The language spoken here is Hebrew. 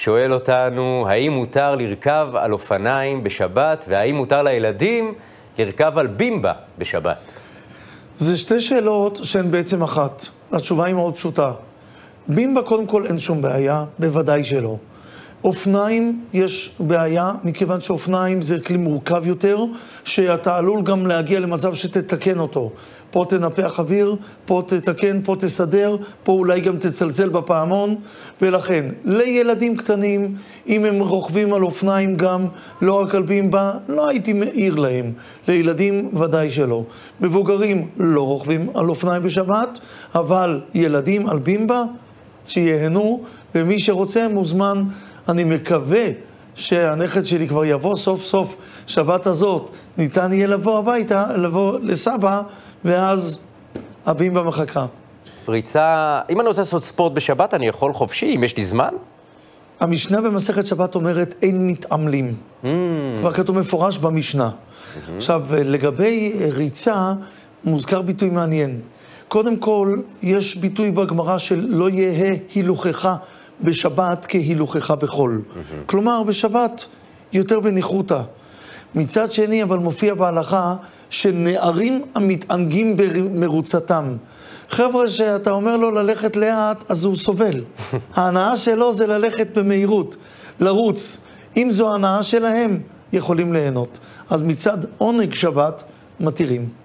שואל אותנו, האם מותר לרכב על אופניים בשבת, והאם מותר לילדים לרכב על בימבה בשבת? זה שתי שאלות שהן בעצם אחת. התשובה היא מאוד פשוטה. בימבה קודם כל אין שום בעיה, בוודאי שלא. אופניים יש בעיה, מכיוון שאופניים זה כלי מורכב יותר, שאתה עלול גם להגיע למצב שתתקן אותו. פה תנפח אוויר, פה תתקן, פה תסדר, פה אולי גם תצלצל בפעמון, ולכן לילדים קטנים, אם הם רוכבים על אופניים גם, לא רק על בימבה, לא הייתי מעיר להם. לילדים ודאי שלא. מבוגרים לא רוכבים על אופניים בשבת, אבל ילדים על בימבה, שיהנו, ומי שרוצה מוזמן. אני מקווה שהנכד שלי כבר יבוא סוף סוף שבת הזאת, ניתן יהיה לבוא הביתה, לבוא לסבא, ואז הבימבה מחכה. ריצה, אם אני רוצה לעשות ספורט בשבת, אני יכול חופשי, אם יש לי זמן? המשנה במסכת שבת אומרת, אין מתעמלים. כבר כתוב מפורש במשנה. עכשיו, לגבי ריצה, מוזכר ביטוי מעניין. קודם כל, יש ביטוי בגמרא של לא יהא הילוכך בשבת כהילוכך בחול. כלומר, בשבת יותר בניחותא. מצד שני, אבל מופיע בהלכה שנערים המתענגים במרוצתם. חבר'ה שאתה אומר לו ללכת לאט, אז הוא סובל. ההנאה שלו זה ללכת במהירות, לרוץ. אם זו ההנאה שלהם, יכולים ליהנות. אז מצד עונג שבת, מתירים.